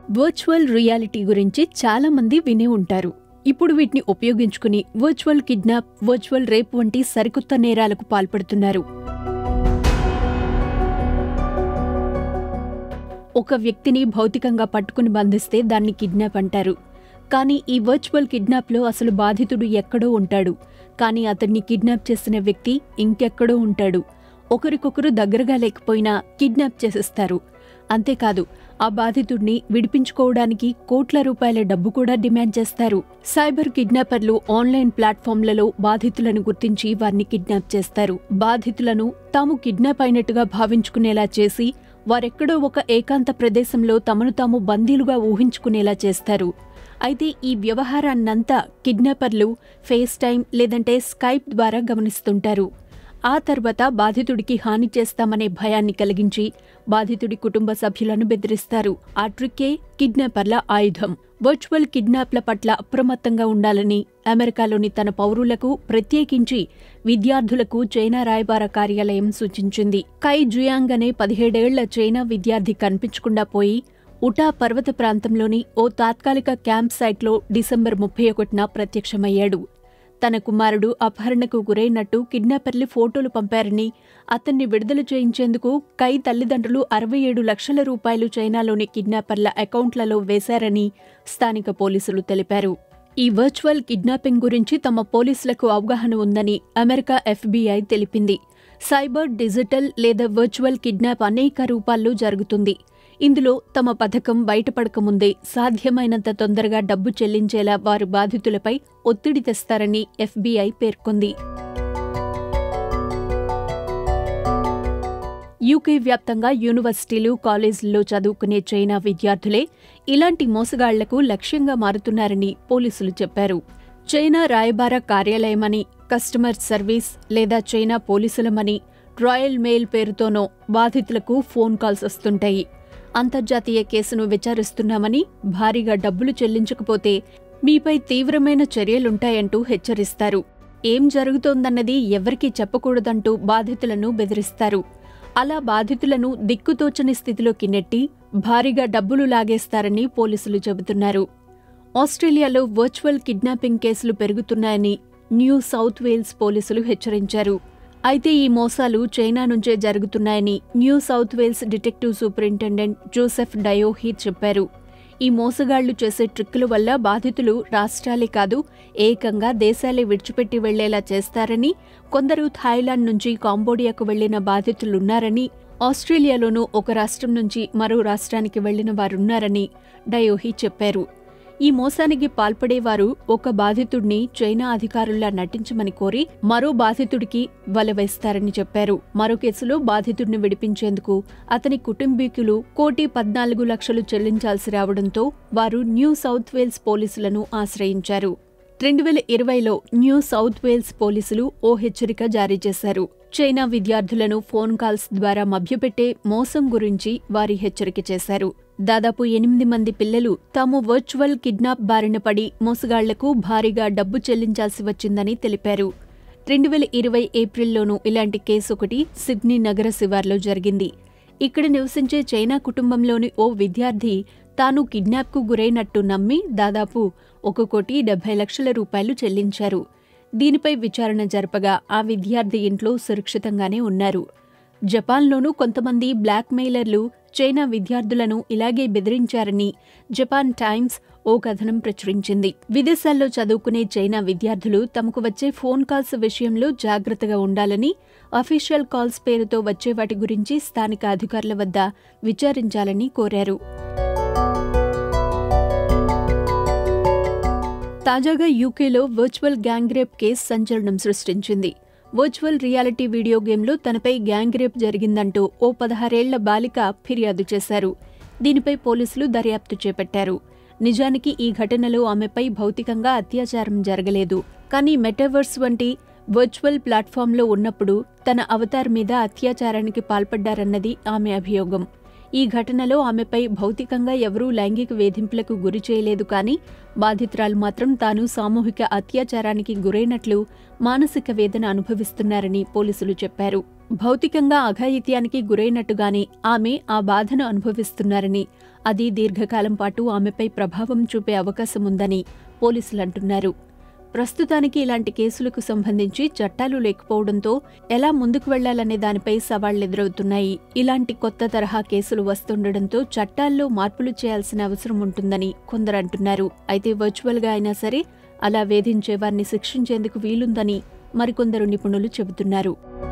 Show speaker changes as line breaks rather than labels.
Virtual reality గురించి చాలా మంది వినే ఉంటారు. ఇప్పుడు వీటిని ఉపయోగించుకుని వర్చువల్ కిడ్నాప్, వర్చువల్ రేప్ వంటి సరికొత్త నేరాలకు పాల్పడుతున్నారు. ఒక వ్యక్తిని భౌతికంగా పట్టుకుని బంధిస్తే దాన్ని కిడ్నాప్ అంటారు. కానీ ఈ వర్చువల్ కిడ్నాప్లో అసలు బాధితుడు ఎక్కడో ఉంటాడు, కానీ అతన్ని కిడ్నాప్ చేసిన వ్యక్తి ఇంకెక్కడో ఉంటాడు. ఒకరికొకరు దగ్గరగా లేకపోయినా కిడ్నాప్ చేసేస్తారు. అంతేకాదు, ఆ బాధితుడిని విడిపించుకోవడానికి కోట్ల రూపాయల డబ్బు కూడా డిమాండ్ చేస్తారు. సైబర్ కిడ్నాపర్లు ఆన్లైన్ ప్లాట్ఫామ్లలో బాధితులను గుర్తించి వారిని కిడ్నాప్ చేస్తారు. బాధితులను తాము కిడ్నాప్ అయినట్టుగా భావించుకునేలా చేసి వారెక్కడో ఒక ఏకాంత ప్రదేశంలో తమను తాము బందీలుగా ఊహించుకునేలా చేస్తారు. అయితే ఈ వ్యవహారాన్నంతా కిడ్నాపర్లు ఫేస్ టైం లేదంటే స్కైప్ ద్వారా గమనిస్తుంటారు. ఆ తర్వాత బాధితుడికి హాని చేస్తామనే భయాన్ని కలిగించి బాధితుడి కుటుంబ సభ్యులను బెదిరిస్తారు. ఆ ట్రిక్కే కిడ్నాపర్ల ఆయుధం. వర్చువల్ కిడ్నాప్ల పట్ల అప్రమత్తంగా ఉండాలని అమెరికాలోని తన పౌరులకు, ప్రత్యేకించి విద్యార్థులకు చైనా రాయబార కార్యాలయం సూచించింది. కై జుయాంగ్ అనే 17 ఏళ్ల చైనా విద్యార్థి కనిపించకుండా పోయి ఉటా పర్వత ప్రాంతంలోని ఓ తాత్కాలిక క్యాంప్ సైట్లో డిసెంబర్ 31న ప్రత్యక్షమయ్యాడు. తన కుమారుడు అపహరణకు గురైనట్టు కిడ్నాపర్లు ఫోటోలు పంపారని, అతన్ని విడుదల చేయించేందుకు కై తల్లిదండ్రులు 67 లక్షల రూపాయలు చైనాలోని కిడ్నాపర్ల అకౌంట్లలో వేశారని స్థానిక పోలీసులు తెలిపారు. ఈ వర్చువల్ కిడ్నాపింగ్ గురించి తమ పోలీసులకు అవగాహన ఉందని అమెరికా FBI తెలిపింది. సైబర్, డిజిటల్ లేదా వర్చువల్ కిడ్నాప్ అనేక రూపాల్లో జరుగుతుంది. ఇందులో తమ పథకం బయటపడకముందే సాధ్యమైనంత తొందరగా డబ్బు చెల్లించేలా వారు బాధితులపై ఒత్తిడి తెస్తారని FBI పేర్కొంది. UK వ్యాప్తంగా యూనివర్సిటీలు, కాలేజీల్లో చదువుకునే చైనా విద్యార్థులే ఇలాంటి మోసగాళ్లకు లక్ష్యంగా మారుతున్నారని పోలీసులు చెప్పారు. చైనా రాయబార కార్యాలయమని, కస్టమర్ సర్వీస్ లేదా చైనా పోలీసులమని, రాయల్ మెయిల్ పేరుతోనో బాధితులకు ఫోన్ కాల్స్ వస్తుంటాయి. అంతర్జాతీయ కేసును విచారిస్తున్నామని, భారీగా డబ్బులు చెల్లించకపోతే మీపై తీవ్రమైన చర్యలుంటాయంటూ హెచ్చరిస్తారు. ఏం జరుగుతోందన్నది ఎవరికీ చెప్పకూడదంటూ బాధితులను బెదిరిస్తారు. అలా బాధితులను దిక్కుతోచని స్థితిలోకి నెట్టి భారీగా డబ్బులు లాగేస్తారని పోలీసులు చెబుతున్నారు. ఆస్ట్రేలియాలో వర్చువల్ కిడ్నాపింగ్ కేసులు పెరుగుతున్నాయని న్యూ సౌత్ వేల్స్ పోలీసులు హెచ్చరించారు. అయితే ఈ మోసాలు చైనా నుంచే జరుగుతున్నాయని New South Wales detective superintendent Joseph డయోహీ చెప్పారు. ఈ మోసగాళ్లు చేసే ట్రిక్కుల వల్ల బాధితులు రాష్ట్రాలే కాదు, ఏకంగా దేశాలే విడిచిపెట్టి వెళ్లేలా చేస్తారని, కొందరు థాయిలాండ్ నుంచి కాంబోడియాకు వెళ్లిన బాధితులున్నారని, ఆస్ట్రేలియాలోనూ ఒక రాష్ట్రం నుంచి మరో రాష్ట్రానికి వెళ్లిన వారున్నారని డయోహీ చెప్పారు. ఈ మోసానికి పాల్పడేవారు ఒక బాధితుడిని చైనా అధికారుల్లా నటించమని కోరి మరో బాధితుడికి వల వేస్తారని చెప్పారు. మరో కేసులో బాధితుడిని విడిపించేందుకు అతని కుటుంబీకులు 1,14,00,000 చెల్లించాల్సి రావడంతో వారు న్యూ సౌత్ వేల్స్ పోలీసులను ఆశ్రయించారు. 2020లో న్యూ సౌత్ వేల్స్ పోలీసులు ఓ హెచ్చరిక జారీ చేశారు. చైనా విద్యార్థులను ఫోన్ కాల్స్ ద్వారా మభ్యపెట్టే మోసం గురించి వారి హెచ్చరిక చేశారు. దాదాపు 8 మంది పిల్లలు తాము వర్చువల్ కిడ్నాప్ బారిన పడి మోసగాళ్లకు భారీగా డబ్బు చెల్లించాల్సి వచ్చిందని తెలిపారు. 2020 ఏప్రిల్లోనూ ఇలాంటి కేసు ఒకటి సిడ్నీ నగర శివార్లో జరిగింది. ఇక్కడ నివసించే చైనా కుటుంబంలోని ఓ విద్యార్థి తాను కిడ్నాప్కు గురైనట్టు నమ్మి దాదాపు 1,70,00,000 రూపాయలు చెల్లించారు. దీనిపై విచారణ జరపగా ఆ విద్యార్థి ఇంట్లో సురక్షితంగానే ఉన్నారు. జపాన్లోనూ కొంతమంది బ్లాక్ మెయిలర్లు చైనా విద్యార్థులను ఇలాగే బెదిరించారని జపాన్ టైమ్స్ ఓ కథనం ప్రచురించింది. విదేశాల్లో చదువుకునే చైనా విద్యార్థులు తమకు వచ్చే ఫోన్ కాల్స్ విషయంలో జాగ్రత్తగా ఉండాలని, అఫీషియల్ కాల్స్ పేరుతో వచ్చే వాటి గురించి స్థానిక అధికారుల వద్ద విచారించాలని కోరారు. తాజాగా యూకేలో వర్చువల్ గ్యాంగ్ రేప్ కేసు సంచలనం సృష్టించింది. వర్చువల్ రియాలిటీ వీడియో గేమ్లో తనపై గ్యాంగ్ రేప్ జరిగిందంటూ ఓ 16 ఏళ్ల బాలిక ఫిర్యాదు చేశారు. దీనిపై పోలీసులు దర్యాప్తు చేపట్టారు. నిజానికి ఈ ఘటనలో ఆమెపై భౌతికంగా అత్యాచారం జరగలేదు. కానీ మెటావర్స్ వంటి వర్చువల్ ప్లాట్ఫామ్లో ఉన్నప్పుడు తన అవతార్ మీద అత్యాచారానికి పాల్పడ్డారన్నది ఆమె అభియోగం. ఈ ఘటనలో ఆమెపై భౌతికంగా ఎవరూ లైంగిక వేధింపులకు గురి చేయలేదు కానీ బాధితురాలు మాత్రం తాను సామూహిక అత్యాచారానికి గురైనట్లు మానసిక వేదన అనుభవిస్తున్నారని పోలీసులు చెప్పారు. భౌతికంగా అఘాయిత్యానికి గురైనట్టుగానే ఆమె ఆ బాధను అనుభవిస్తున్నారని, అది దీర్ఘకాలం పాటు ఆమెపై ప్రభావం చూపే అవకాశముందని పోలీసులంటున్నారు. ప్రస్తుతానికి ఇలాంటి కేసులకు సంబంధించి చట్టాలు లేకపోవడంతో ఎలా ముందుకు వెళ్లాలనే దానిపై సవాళ్లెదురవుతున్నాయి. ఇలాంటి కొత్త తరహా కేసులు వస్తుండటంతో చట్టాల్లో మార్పులు చేయాల్సిన అవసరం ఉంటుందని కొందరంటున్నారు. అయితే వర్చువల్గా అయినా సరే అలా వేధించే వారిని శిక్షించేందుకు వీలుందని మరికొందరు నిపుణులు చెబుతున్నారు.